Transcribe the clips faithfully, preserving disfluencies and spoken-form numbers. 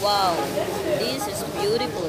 Wow, this is beautiful.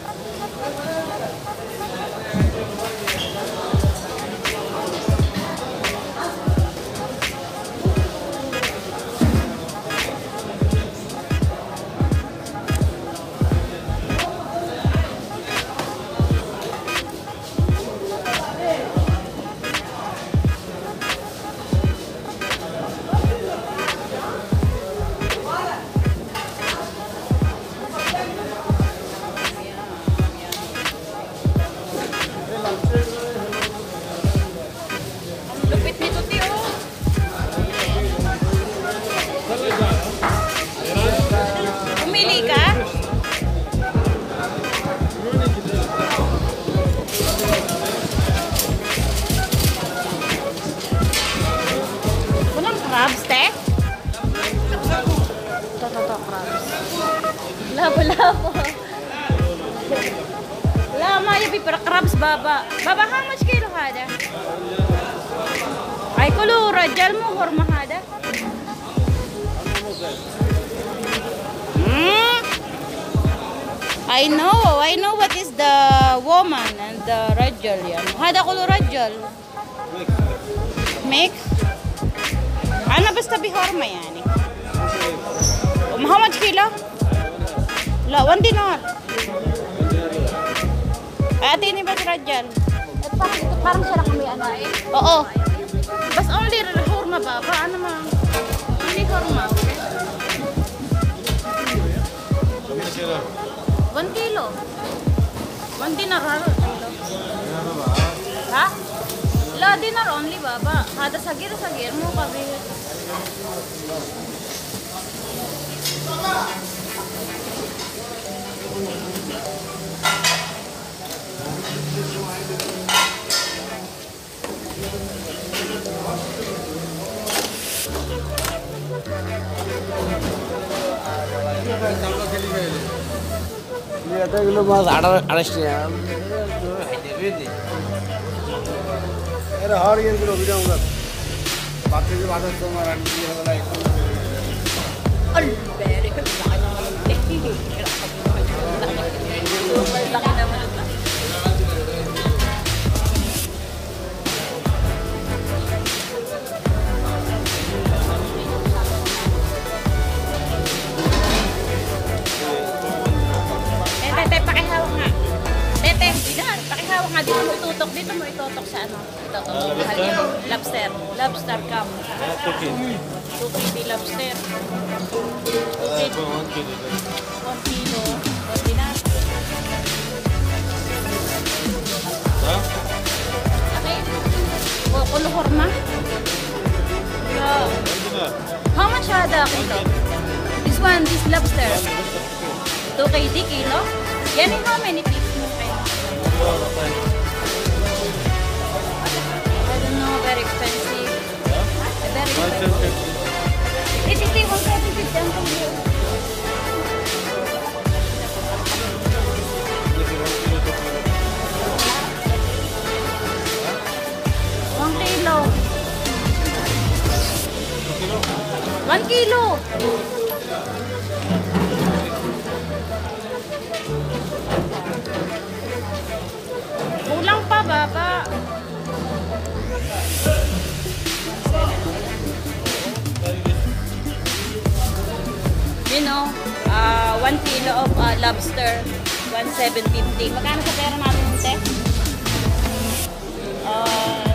Crabs, te? Ito, ito, ito, crabs. Labo, labo. Lama, yabi, para crabs, baba. Baba, how much kilo hada? Ay, kulo, rajal mo, horma hada. Hmm? I know, I know what is the woman and the rajal yan. Hada kulo rajal. Mix? Ano basta bihorma yani? Um, how much kilo? La, one dinar. Ay, ate ni ba si Rajal? Ito parang, ito parang siya lang kami ano eh. Oo. Bas only horma ba? Ba ano ma? Only horma. One kilo. One dinar halo. Ha? La dinar only baba. Hada sagir sagir mo kabi. ये आता किलो मास अड़स्ट अरे हर ये किलो भी जाऊंगा बाकी की बात तो हमारा ये वाला एक Alberto laki naman ito. Tete, pakihawak nga. Tete, bilan, pakihawak nga. Dito mo itutok, dito mo itutok sa ano. Itutok. Lobster. Lobster cam. two fifty lobster. Okay. one kilo. one dinar. Okay. O, kulo horma. Yeah. How much hada kilo? This one, this lobster. two K D kilo? Yan yung how many pieces mo kayo? I don't know, very expensive. Very expensive. It's okay, one seven fifty ang kilo. One kilo. One kilo. Kulang pa, baba. You know, uh, one kilo of uh, lobster, one seven fifty. Magkano sa pera natin, te? Uh,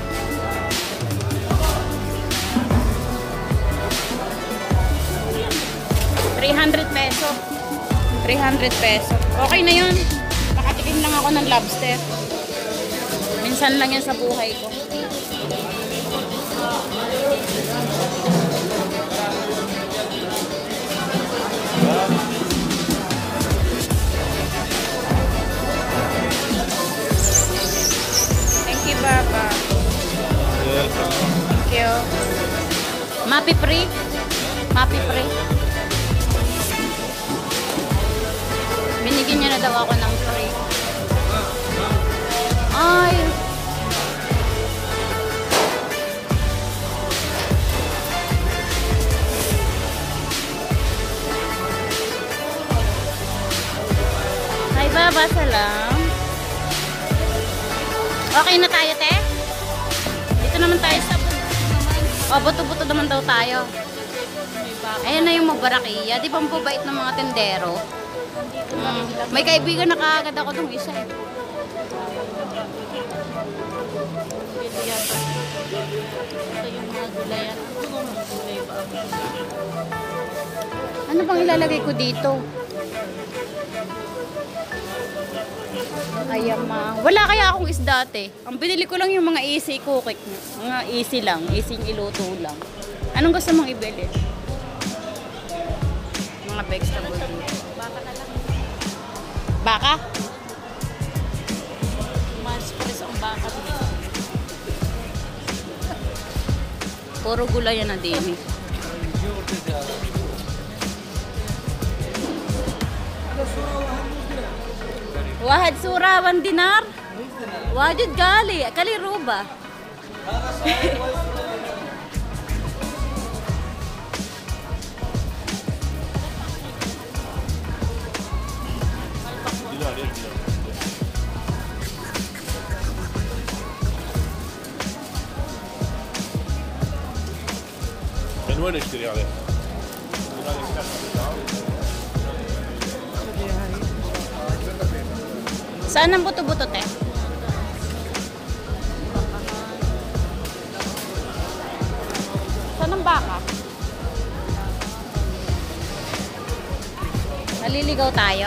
three hundred peso. three hundred peso. Okay na yun. Nakatikim lang ako ng lobster. Minsan lang yan sa buhay ko. Thank you, Baba. Thank you. Mapi free? Mapi free? Binigyan niya na daw ako ng free. Ay! basa-basa lang. Okay na tayo, te? Dito naman tayo sa... O, buto-buto naman daw tayo. Ayan na yung mabarakiya. Di ba ang babait ng mga tendero? Hmm. May kaibigan na kaagad ako dong isa eh. Ito yung mga gulayan. Ano bang ilalagay ko dito? Ayama. Wala kaya akong isda ate. Ang binili ko lang yung mga easy cookie. Mga easy lang. Easy iluto lang. Anong gusto mong ibili? Mga vegetable dito. Baka na lang. Baka? Mas press ang baka dito. Puro gulay yan na din eh. Wahad sura wan dinar. Wajud gali, kali ruba. من وين اشتري عليه؟ Saan ang buto-buto, te? Saan ang baka? Naliligaw tayo?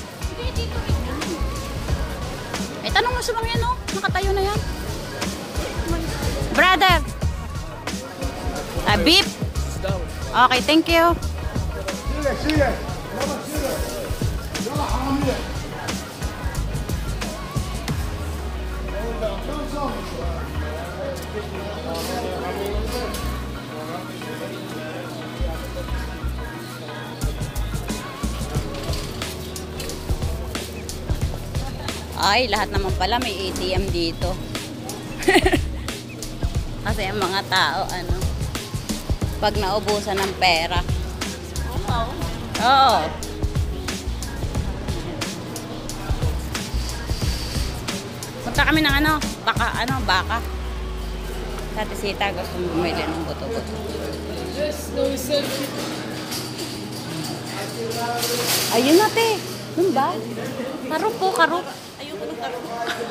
May tanong mo sa mga yan, oh. Nakatayo na yan. Brother! Ah, beep! Okay, thank you. Ay, lahat naman pala may A T M dito. Kasi ang mga tao, ano, pag naubusan ng pera. Oo. Punta kami ng ano, baka, ano, baka. Dati sita, gusto mo bumili ng buto-buto. Ayun na, te. Doon ba? Karop po, karop. Ayoko ng karop.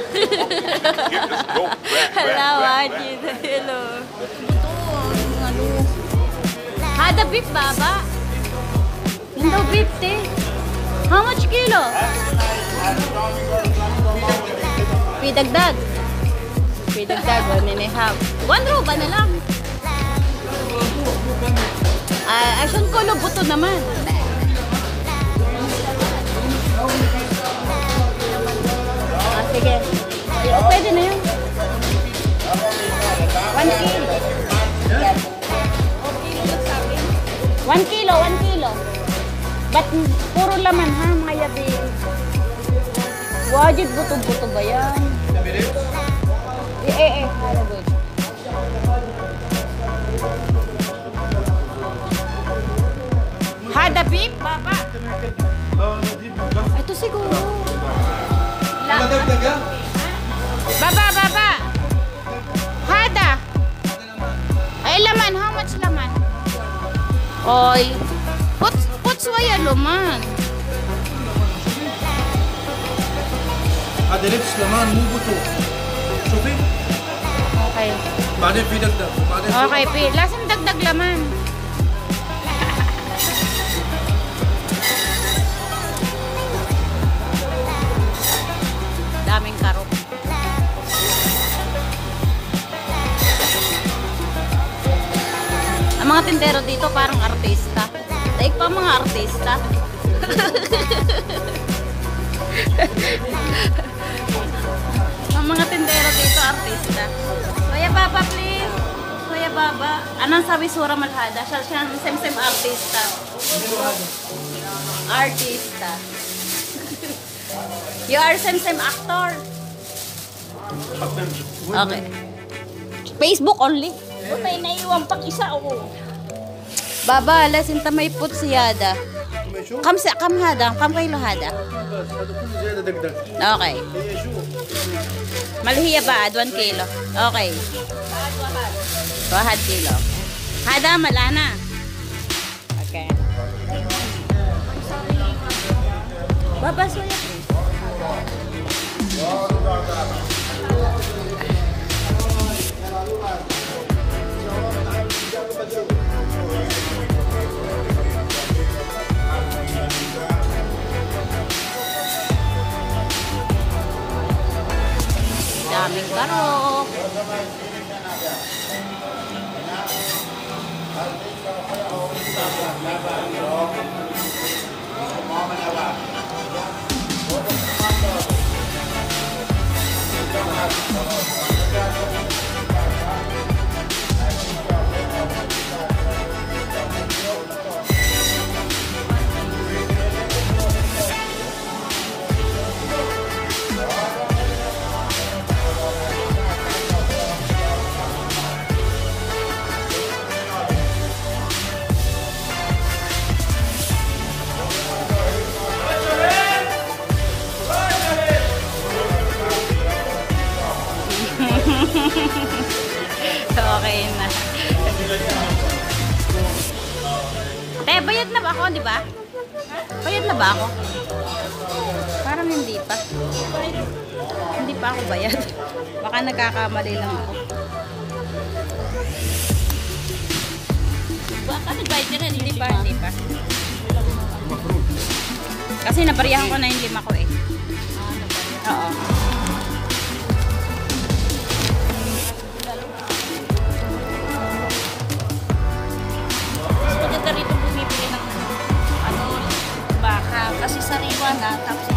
Hello, Wajid. Hello. Ito, ano. Hada beef, baba. Yung daw beef, te. How much kilo? Pidagdag. Pidagdag, one and a half. One ruba na lang. Ah, asan ko lo buto naman. Ah, sige. Oh, pwede na yun. One kilo. One kilo, one kilo. Ba't puro laman ha, mga yabi? Wajid buto-buto ba yan? Eh, eh, eh. Good. Hada beef, baba. Ito siguro. Baba, baba. Hada. Ay, laman. How much laman? Oy. Put, put swaya laman. هذا لبس لمان مو بطو شوفي Okay. بعدين في دقدق وبعدين Okay, pi. Lasang dagdag laman. Daming karop. Ang mga tindero dito parang artista. Daig pa mga artista. Ang mga tindero dito artista. Kuya Baba, please. Kuya Baba. Anong sabi Sura Malhada? Siya siyang sem-sem artista. Artista. You are sem-sem actor. Okay. Facebook only. May naiwan pang isa ako. Baba, lasin ta may put siyada. ما يشوف كم س... كم هذا؟ كم كيلو هذا؟ بس هذا كله زياده دقدق Okay. هي شوف ملهية بعد one كيلو. Okay. واحد كيلو. هذا ملانا. Okay. Baba soya please. Daming karok. Okay na. Te, bayad na ba ako, di ba? Bayad na ba ako? Parang hindi pa. Hindi pa ako bayad. Baka nagkakamali lang ako. Baka nagbayad ka na, hindi pa, hindi pa. Kasi nabariyahan ko na yung lima ko eh. Oo. Maganda rito bumibili ng ano, baka kasi sariwa na, tapos